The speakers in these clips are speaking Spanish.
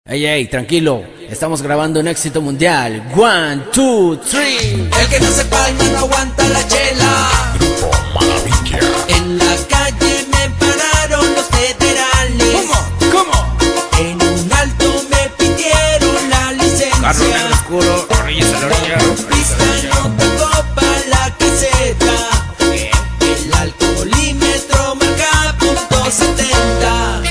Ey, ey, tranquilo, estamos grabando un éxito mundial. 1, 2, 3. El que no se palma no aguanta la chela. Grupo Maravilla. En la calle me pararon los federales. ¿Cómo? En un alto me pidieron la licencia. Carro negro oscuro, orillas a la orilla. Pista no tocó pa' la caseta. El alcoholímetro marca .70.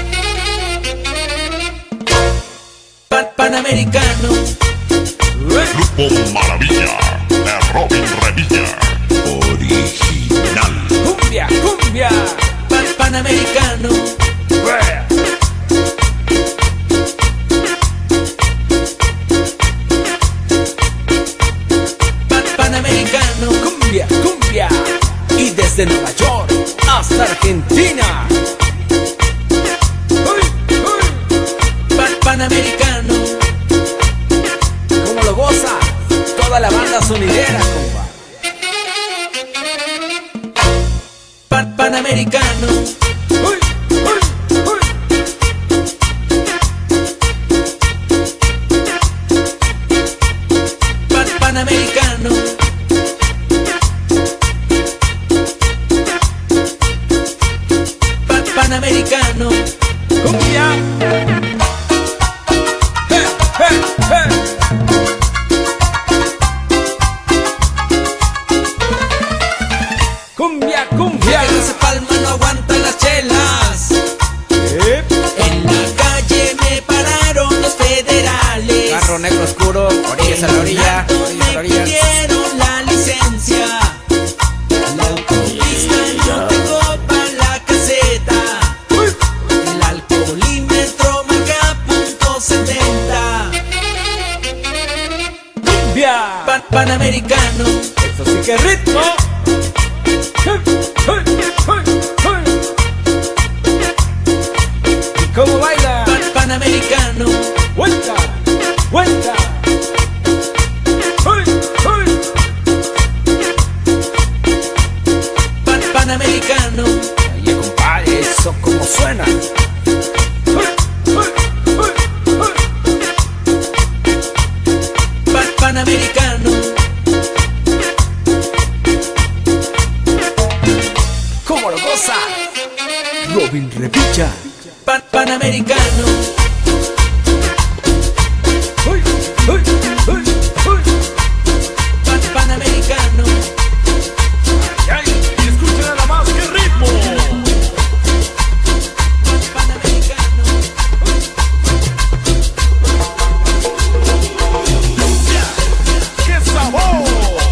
Panamericano. Grupo Maravilla. De Robin Revilla. Original. Cumbia. Panamericano. Panamericano. Cumbia. Y desde Nueva York hasta Argentina. Panamericano. ¿Cómo lo goza? Toda la banda sonidera, compa. Panamericano. Panamericano. Panamericano. Cumbia. Cumbia. El que no se palma no aguanta las chelas. En la calle me pararon los federales. Carro negro oscuro, orillas a la orilla. Me pidieron la licencia. La autopista no tengo pa' la caseta. El alcoholímetro marca .70. Cumbia. Panamericano. Eso sí que es ritmo. ¿Y cómo baila? Panamericano. Vuelta. Panamericano. Oye, compadre, eso como suena. Panamericano. ¿Cómo lo goza? Robin Revilla. Panamericano. Panamericano. Y escuchen nada más que ritmo. Panamericano. ¡Qué sabor!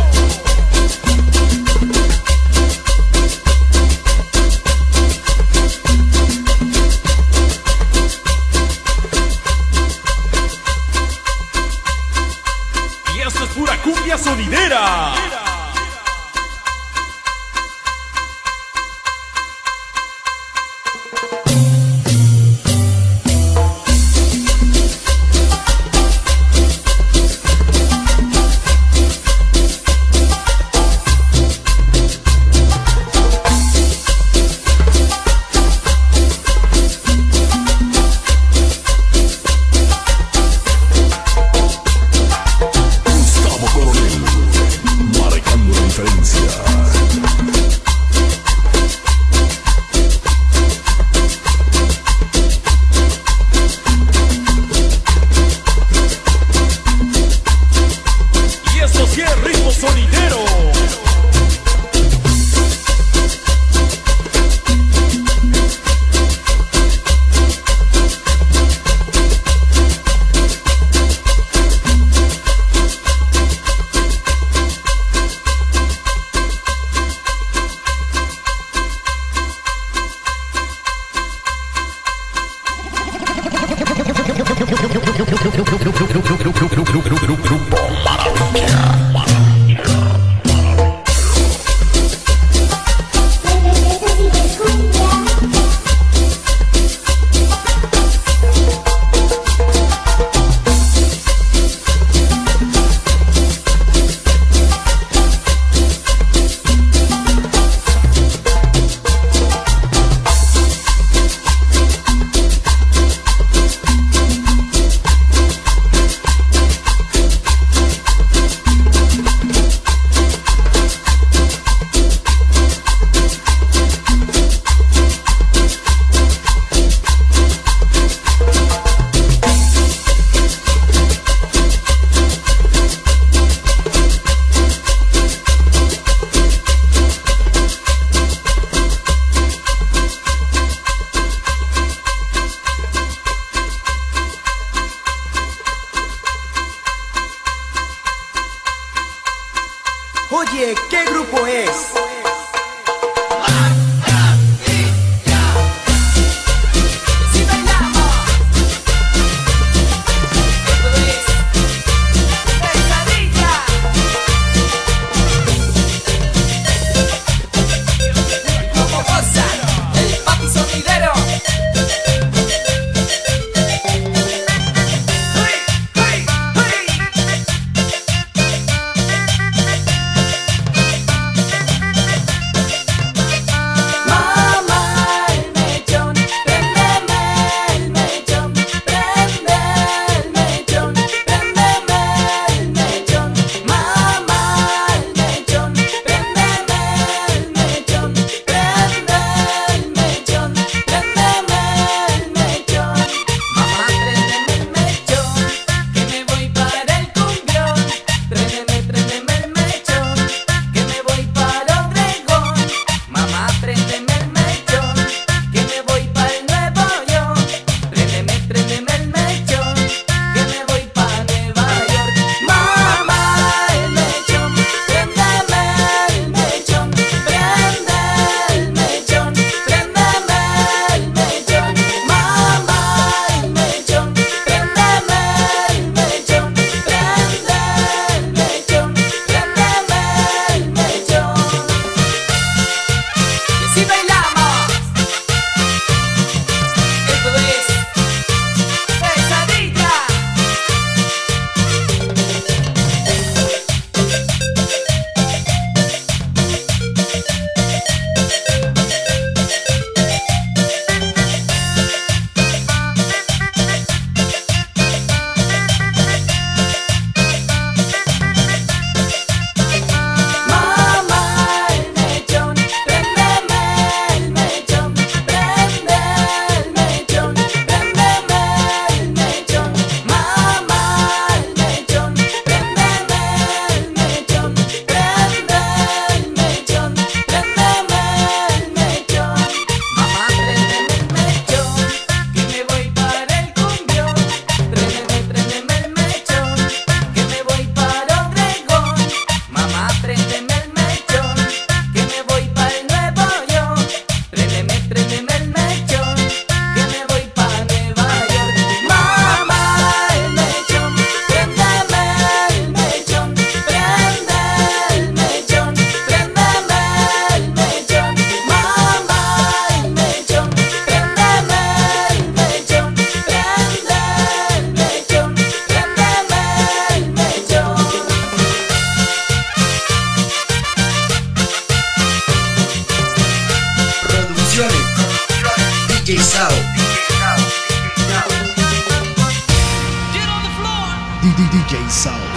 Y esto es pura cumbia sonidera. Gustavo Coronel, marcando la diferencia. Y esto sí es ritmo sonidero. Grupo Maravilla. Oye, ¿qué grupo es? DJ Sao. Get on the floor. DJ Sao.